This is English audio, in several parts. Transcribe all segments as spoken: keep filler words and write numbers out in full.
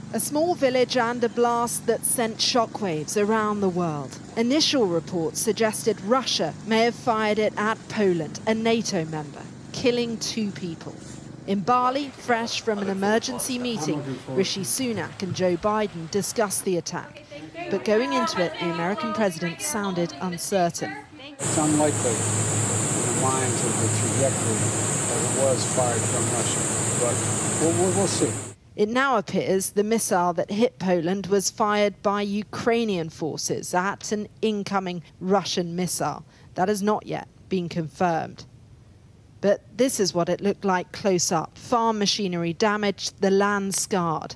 A small village and a blast that sent shockwaves around the world. Initial reports suggested Russia may have fired it at Poland, a NATO member, killing two people. In Bali, fresh from an emergency meeting, Rishi Sunak and Joe Biden discussed the attack. But going into it, the American president sounded uncertain. It's unlikely in the lines of the trajectory that it was fired from Russia, but we'll, we'll, we'll see. It now appears the missile that hit Poland was fired by Ukrainian forces at an incoming Russian missile. That has not yet been confirmed. But this is what it looked like close up. Farm machinery damaged, the land scarred.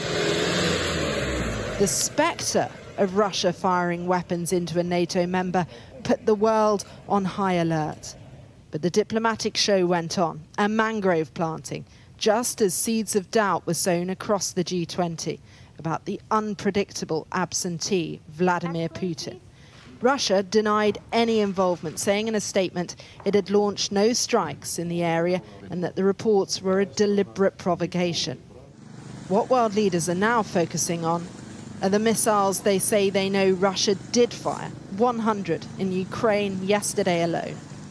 The spectre of Russia firing weapons into a NATO member put the world on high alert. But the diplomatic show went on, and mangrove planting, just as seeds of doubt were sown across the G twenty about the unpredictable absentee Vladimir Putin. Russia denied any involvement, saying in a statement it had launched no strikes in the area and that the reports were a deliberate provocation. What world leaders are now focusing on are the missiles they say they know Russia did fire, one hundred in Ukraine yesterday alone.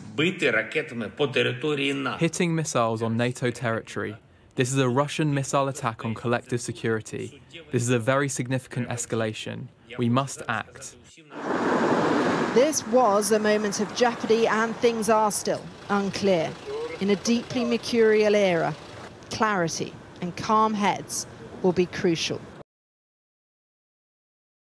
Hitting missiles on NATO territory. This is a Russian missile attack on collective security. This is a very significant escalation. We must act. This was a moment of jeopardy, and things are still unclear. In a deeply mercurial era, clarity and calm heads will be crucial.